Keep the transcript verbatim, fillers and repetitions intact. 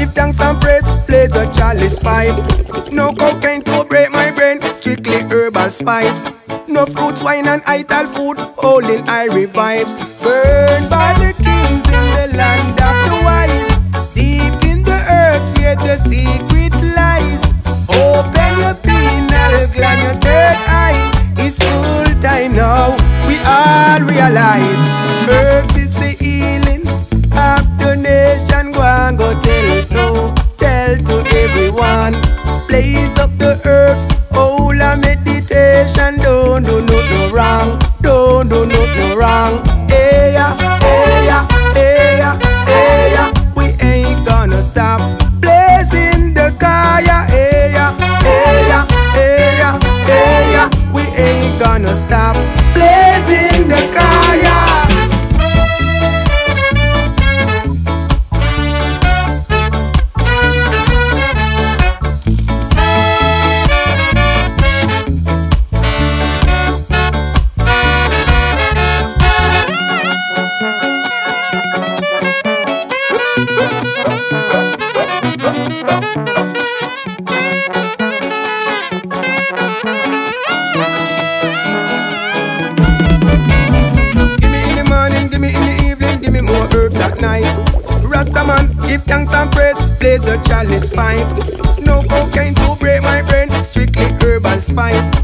give thanks and praise, play the chalice pipe. No cocaine to break my brain, strictly herbal spice. No fruits, wine and ital food, holding irie vibes. Burned by the kings in the land of the wise, deep in the earth where the secret lies. Open your pineal gland, your third eye is full time now. We all realize herbs is the healing of the nation. Go and go tell it so, tell to everyone. Blaze up the herbs, whole a meditation. Don't do no no wrong, don't do no no wrong. Hey ya, hey ya, hey ya, hey ya. We ain't gonna stop blazing the kaya. Hey ya, hey ya, hey ya, hey ya. We ain't gonna stop blazing the kaya. Rastaman, give thanks and praise, play the chalice pipe. No cocaine to break my brain, strictly herbal spice.